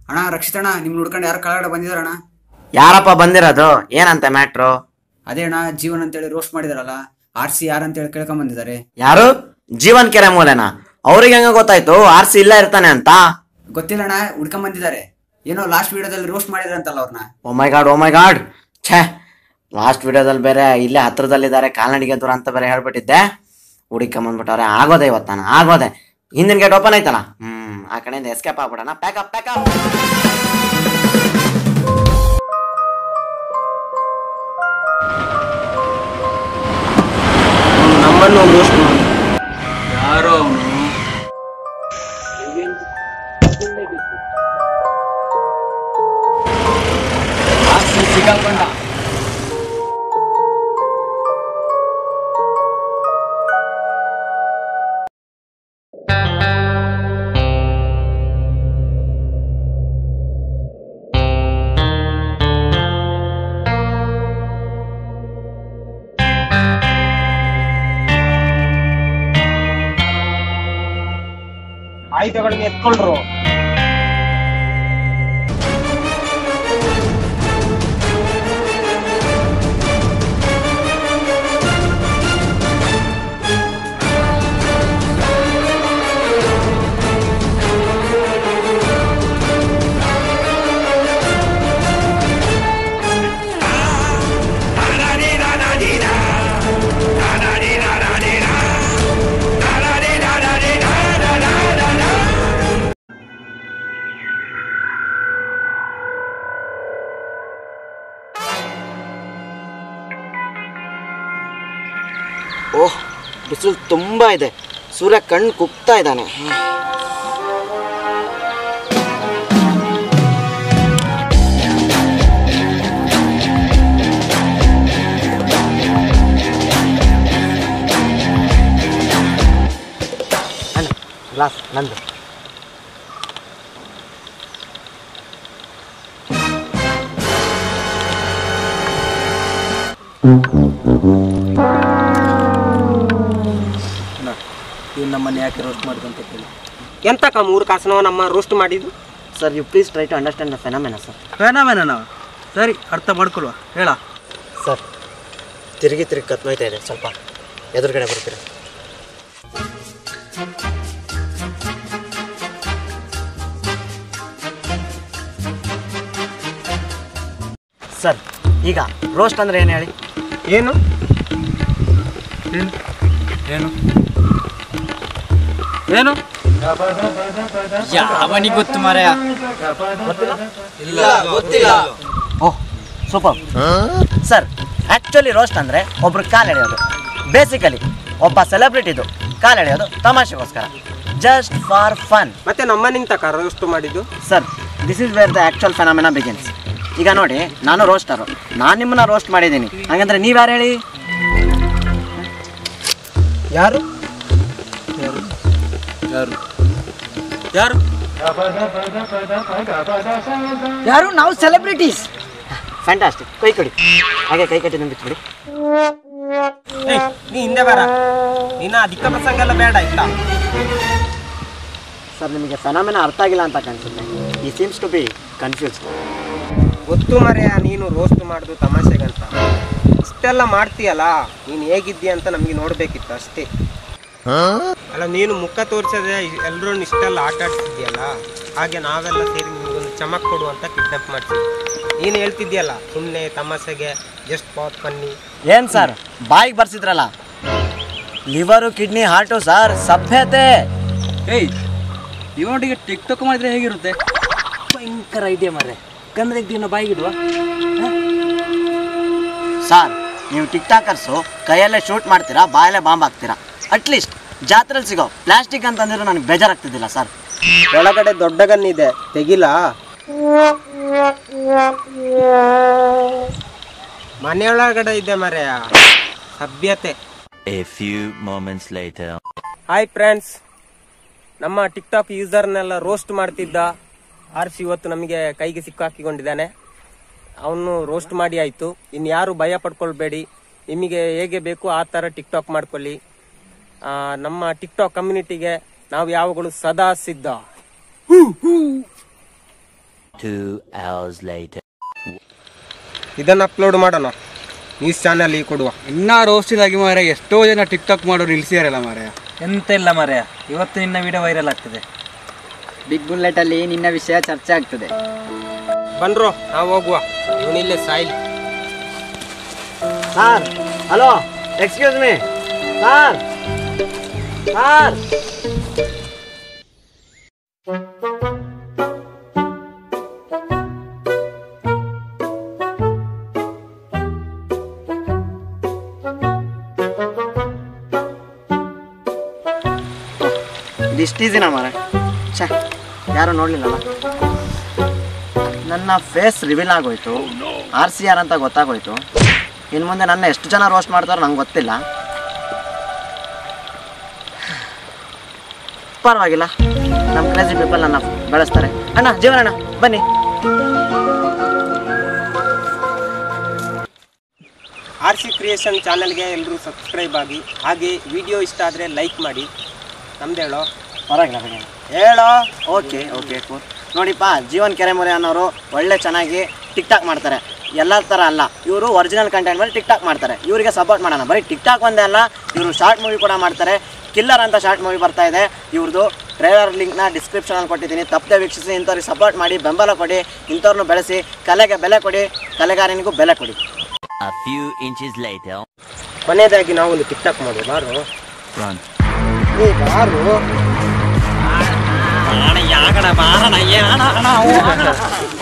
ಅಣ್ಣ ರಕ್ಷಿತ್ ಅಣ್ಣ, ನಿಮ್ ನೋಡ್ಕೊಂಡು ಯಾರು ಕೆಳಗಡೆ ಬಂದಿದಾರಣ್ಣ? ಯಾರಪ್ಪ ಬಂದಿರೋದು? ಏನಂತ ಮ್ಯಾಟ್ರು? ಅದೇ ಅಣ್ಣ, ಜೀವನ್ ಅಂತೇಳಿ ರೋಸ್ಟ್ ಮಾಡಿದಾರಲ್ಲ, ಆರ್ಸಿ ಯಾರಂತೇಳಿ ಕೇಳ್ಕೊಂಡ್ ಬಂದಿದ್ದಾರೆ. ಯಾರು? ಜೀವನ್ ಕೆರೆಮೂಲೆನಾ? ಅವ್ರಿಗೆ ಹೆಂಗ ಗೊತ್ತಾಯ್ತು ಆರ್ಸಿ ಇಲ್ಲ ಇರ್ತಾನೆ ಅಂತ? ಗೊತ್ತಿಲ್ಲ ಅಣ್ಣ, ಹುಡ್ಕೊಂಡ್ ಬಂದಿದ್ದಾರೆ. ಏನೋ ಲಾಸ್ಟ್ ವಿಡಿಯೋದಲ್ಲಿ ರೋಸ್ಟ್ ಮಾಡಿದ್ರಂತಲ್ಲ ಅವ್ರನ್ನ. ಓ ಮೈ ಗಾಡ್ ಛೇ, ಲಾಸ್ಟ್ ವಿಡಿಯೋದಲ್ಲಿ ಬೇರೆ ಇಲ್ಲೇ ಹತ್ರದಲ್ಲಿದ್ದಾರೆ, ಕಾಲ್ನಡಿಗೆ ದೂರ ಅಂತ ಬೇರೆ ಹೇಳ್ಬಿಟ್ಟಿದ್ದೆ. ಹುಡುಕೊಂಬಂದ್ಬಿಟ್ಟವ್ರೆ. ಆಗೋದೆ ಇವತ್ತಾನ, ಆಗೋದೆ. ಹಿಂದಿನ ಗೇಟ್ ಓಪನ್ ಆಯ್ತಲ್ಲ, ಆ ಕಡೆಯಿಂದ ಎಸ್ಕೇಪ್ ಆಗ್ಬಿಡೋಣ. ಪ್ಯಾಕಪ್. ನಮ್ಮನ್ನು ರೋಸ್ಟ್ ಮಾಡಿ ಯಾರೋ ಅವನು ಸಿಗಾಕೊಂಡ. ಆಯುಧಗಳಿಗೆ ಎತ್ಕೊಳ್ರು. ಓಹ್, ಬಿಸಿಲು ತುಂಬಾ ಇದೆ. ಸೂರ್ಯ ಕಣ್ಣು ಕುಗ್ತಾ ಇದ್ದಾನೆ. ಗ್ಲಾಸ್ ನಂದು. ಇವ್ ನಮ್ಮನ್ನ ಯಾಕೆ ರೋಸ್ಟ್ ಮಾಡಿದಂತ ಕೇಳಿ. ಎಂತಕ್ಕ 3 ಕಾಸನವ ನಮ್ಮ ರೋಸ್ಟ್ ಮಾಡಿದ್ದು? Sir, you please try to understand the phenomena sir. Phenomena? ಸರಿ, ಅರ್ಥ ಮಾಡ್ಕೊಳ್ವಾ, ಹೇಳ. ಸರ್, ತಿರುಗಿ ಕತ್ನೋಯ್ತಾ ಇದೆ, ಸ್ವಲ್ಪ ಎದುರುಗಡೆ ಬರ್ತೀರಾ? ಸರ್, ಈಗ ರೋಸ್ಟ್ ಅಂದ್ರೆ ಏನು ಹೇಳಿ? ಏನು ಏನು ಏನು ಯಾವನಿಗೆ ಗೊತ್ತು ಮಾರಾಯ? ಇಲ್ಲ, ಗೊತ್ತಿಲ್ಲ. Oh, super. Sir, actually roast ಅಂದರೆ ಒಬ್ರು ಕಾಲು ಎಳೆಯೋದು. ಬೇಸಿಕಲಿ ಒಬ್ಬ ಸೆಲೆಬ್ರಿಟಿದು ಕಾಲು ಎಳೆಯೋದು ತಮಾಷೆಗೋಸ್ಕರ, ಜಸ್ಟ್ ಫಾರ್ ಫನ್. ಮತ್ತೆ ನಮ್ಮನಿಂದ ತಕ ರೋಸ್ಟ್ ಮಾಡಿದ್ದು? Sir, this is where the actual phenomena begins. ಈಗ ನೋಡಿ, ನಾನು ರೋಸ್ಟರು, ನಾನು ನಿಮ್ಮನ್ನ ರೋಸ್ಟ್ ಮಾಡಿದ್ದೀನಿ. ಹಾಗಂದ್ರೆ ನೀವು ಯಾರು ಹೇಳಿ? ಯಾರು ಯಾರು ಯಾರು ಯಾರು? ನಾವು ಸೆಲೆಬ್ರಿಟೀಸ್. ಫ್ಯಾಂಟಾಸ್ಟಿಕ್. ಕೈ ಕೊಡಿ, ಹಾಗೆ ಕೈ ಕಟ್ಟಿ ಬಿಟ್ಬಿಡಿ. ನೀ ಹಿಂದೆ ಬರ, ನೀನು ಅಧಿಕ ಪ್ರಸಂಗ ಎಲ್ಲ ಬೇಡ ಆಯ್ತಾ? ಸರ್, ನಿಮಗೆ ಫೆನಾಮಿನಾ ಅರ್ಥ ಆಗಿಲ್ಲ ಅಂತ ಕಾಣಿಸುತ್ತೆ. ಈ ಸೀಮ್ಸ್ ಟು ಬಿ ಕನ್ಫ್ಯೂಸ್ಡ್. ಗೊತ್ತು ಮರೆಯ, ನೀನು ರೋಸ್ಟ್ ಮಾಡೋದು ತಮಾಷೆಗಂತ. ಇಷ್ಟೆಲ್ಲ ಮಾಡ್ತೀಯಲ್ಲ, ನೀನು ಹೇಗಿದ್ದೀಯ ಅಂತ ನಮಗೆ ನೋಡ್ಬೇಕಿತ್ತು ಅಷ್ಟೇ. ಅಲ್ಲ, ನೀನು ಮುಖ ತೋರಿಸದೆ ಎಲ್ಲರೂ ಇಷ್ಟೆಲ್ಲ ಆಟ ಆಡ್ತಿದ್ಯಲ್ಲ, ಹಾಗೆ ನಾವೆಲ್ಲ ಸೇರಿ ನಿಮಗೊಂದು ಚಮಕ್ ಕೊಡು ಅಂತ ಕಿಡ್ನಾಪ್ ಮಾಡ್ತೀವಿ. ನೀನು ಹೇಳ್ತಿದ್ಯಲ್ಲ ಸುಮ್ಮನೆ ತಮಾಷೆಗೆ, ಜಸ್ಟ್ ಪಾಟ್ ಪನ್ನಿ. ಏನು ಸರ್, ಬಾಯಿಗೆ ಬರ್ಸಿದ್ರಲ್ಲ, ಲಿವರು, ಕಿಡ್ನಿ, ಹಾರ್ಟು ಸರ್, ಸಭ್ಯತೆ. ಏಯ್, ಇವನೊಟ್ಟಿಗೆ ಟಿಕ್ಟಾಕ್ ಮಾಡಿದ್ರೆ ಹೇಗಿರುತ್ತೆ? ಭಯಂಕರ ಐಡಿಯಾ ಮಾರ್ರೆ. ಗಂಧದ ದಿನ ಬಾಯಿಗಿಡುವ. ಸರ್, ನೀವು ಟಿಕ್ ಟಾಕರ್ಸು ಕೈಯಲ್ಲೇ ಶೂಟ್ ಮಾಡ್ತೀರಾ, ಬಾಯಲ್ಲೇ ಬಾಂಬ್ ಹಾಕ್ತೀರಾ. ಅಟ್ಲೀಸ್ಟ್ ಜಾತ್ರೆಲಿ ಸಿಗೋ ಪ್ಲಾಸ್ಟಿಕ್ ಅಂತಂದ್ರೆ ನನಗೆ ಬೇಜಾರಾಗ್ತಿದ್ದಿಲ್ಲ ಸರ್. ಒಳಗಡೆ ದೊಡ್ಡ ಗನ್ ಇದೆ, ತೆಗಿಲ್ಲ. ಮನೆಯೊಳಗಡೆ ಇದೆ ಮರೆಯ, ಸಭ್ಯತೆ. A few moments later. Hi friends, ನಮ್ಮ ಟಿಕ್ಟಾಕ್ ಯೂಸರ್ನೆಲ್ಲ ರೋಸ್ಟ್ ಮಾಡ್ತಿದ್ದ ಆರ್ಸಿ ಇವತ್ತು ನಮಗೆ ಕೈಗೆ ಸಿಕ್ಕಾಕಿಕೊಂಡಿದ್ದಾನೆ. ಅವನು ರೋಸ್ಟ್ ಮಾಡಿ ಆಯ್ತು. ಇನ್ಯಾರು ಭಯ ಪಡ್ಕೊಳ್ಬೇಡಿ, ನಿಮಗೆ ಹೇಗೆ ಬೇಕು ಆ ಥರ ಟಿಕ್ಟಾಕ್ ಮಾಡ್ಕೊಳ್ಳಿ. ನಮ್ಮ ಟಿಕ್ಟಾಕ್ ಕಮ್ಯುನಿಟಿಗೆ ನಾವು ಯಾವಾಗಲೂ ಸದಾ ಸಿದ್ಧ. 2 hours later. ಇದನ್ನು ಅಪ್ಲೋಡ್ ಮಾಡೋಣ ನ್ಯೂಸ್ ಚಾನಲ್ ಕೊಡುವ. ಇನ್ನ ರೋಸ್ಟಿದಾಗಿ ಮಾರ ಎಷ್ಟೋ ಜನ ಟಿಕ್ ಟಾಕ್ ಮಾಡೋರು ನಿಲ್ಸಿದಾರಲ್ಲ ಮಾರಾಯ. ಎಂತ ಇಲ್ಲ ಮಾರಾಯ, ಇವತ್ತು ನಿನ್ನ ವಿಡಿಯೋ ವೈರಲ್ ಆಗ್ತದೆ. ಬಿಗ್ ಬುಲೆಟ್ ಅಲ್ಲಿ ನಿನ್ನ ವಿಷಯ ಚರ್ಚೆ ಆಗ್ತದೆ. ಬನ್ರೋ ನಾವು ಹೋಗುವ, ಇವನಿಲ್ಲೇ ಸಾಯಿಲ್. Sir hello, excuse me sir. Sir ಇದಿಷ್ಟು ಈಸಿನ ಮಾರ. ಛೇ, ಯಾರು ನೋಡಲಿಲ್ಲಲ್ಲ. ನನ್ನ ಫೇಸ್ ರಿವೀಲ್ ಆಗೋಯ್ತು, RCR ಅಂತ ಗೊತ್ತಾಗೋಯ್ತು. ಇನ್ನು ಮುಂದೆ ನನ್ನ ಎಷ್ಟು ಜನ ರೋಸ್ಟ್ ಮಾಡ್ತಾರೋ ನಂಗೆ ಗೊತ್ತಿಲ್ಲ. ಪರವಾಗಿಲ್ಲ, ನಮ್ಮ ಕ್ರೇಜಿ ಪೀಪಲ್ ನನ್ನ ಬೆಳೆಸ್ತಾರೆ. ಅಣ್ಣ ಜೀವನ ಅಣ್ಣ ಬನ್ನಿ. RC ಕ್ರಿಯೇಷನ್ ಚಾನಲ್ಗೆ ಎಲ್ಲರೂ ಸಬ್ಸ್ಕ್ರೈಬ್ ಆಗಿ, ಹಾಗೆ ವಿಡಿಯೋ ಇಷ್ಟ ಆದರೆ ಲೈಕ್ ಮಾಡಿ. ನಮ್ದು ಹೇಳೋ ಪರವಾಗಿಲ್ಲ ಹೇಳೋ. Okay okay cool. ನೋಡಿಪ್ಪ, ಜೀವನ್ ಕೆರೆಮೂಲೆ ಅನ್ನೋರು ಒಳ್ಳೆ ಚೆನ್ನಾಗಿ ಟಿಕ್ ಟಾಕ್ ಮಾಡ್ತಾರೆ. ಎಲ್ಲ ಥರ ಅಲ್ಲ, ಇವರು ಒರಿಜಿನಲ್ ಕಂಟೆಂಟ್ ಮೇಲೆ ಟಿಕ್ ಟಾಕ್ ಮಾಡ್ತಾರೆ. ಇವರಿಗೆ ಸಪೋರ್ಟ್ ಮಾಡೋಣ. ಬರೀ ಟಿಕ್ ಟಾಕ್ ಒಂದೇ ಅಲ್ಲ, ಇವರು ಶಾರ್ಟ್ ಮೂವಿ ಕೂಡ ಮಾಡ್ತಾರೆ. ಕಿಲ್ಲರ್ ಅಂತ ಶಾರ್ಟ್ ಮೂವಿ ಬರ್ತಾ ಇದೆ. ಇವ್ರದ್ದು ಟ್ರೈಲರ್ ಲಿಂಕ್ನ ಡಿಸ್ಕ್ರಿಪ್ಷನಲ್ಲಿ ಕೊಟ್ಟಿದ್ದೀನಿ. ತಪ್ಪದೆ ವೀಕ್ಷಿಸಿ. ಇಂಥವ್ರಿಗೆ ಸಪೋರ್ಟ್ ಮಾಡಿ, ಬೆಂಬಲ ಕೊಡಿ. ಇಂಥವ್ರನ್ನು ಬೆಳೆಸಿ. ಕಲೆಗೆ ಬೆಲೆ ಕೊಡಿ, ಕಲೆಗಾರನಿಗೂ ಬೆಲೆ ಕೊಡಿ. A few inches later. ಕೊನೆಯದಾಗಿ ನಾವು ಒಂದು ಟಿಕ್ ಟಾಕ್ ಮಾಡೋದು. ಬಾರು Run. ಬಾರು